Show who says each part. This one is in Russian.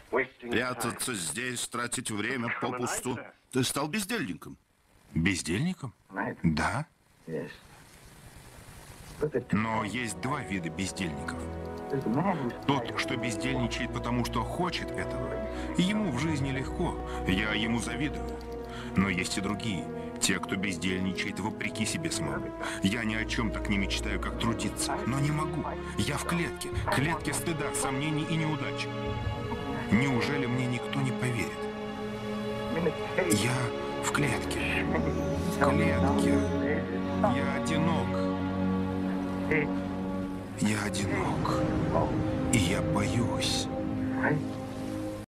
Speaker 1: Прятаться здесь, тратить время попусту. Ты стал бездельником.
Speaker 2: Бездельником? Да. Но есть два вида бездельников. Тот, что бездельничает, потому что хочет этого. Ему в жизни легко, я ему завидую. Но есть и другие, те, кто бездельничает вопреки себе самому. Я ни о чем так не мечтаю, как трудиться, но не могу. Я в клетке стыда, сомнений и неудач. Неужели мне никто не поверит? Я в клетке. Я одинок. Я одинок. И я боюсь.